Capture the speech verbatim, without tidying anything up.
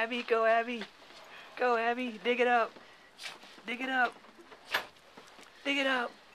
Abby, go Abby. Go Abby, dig it up. Dig it up. Dig it up.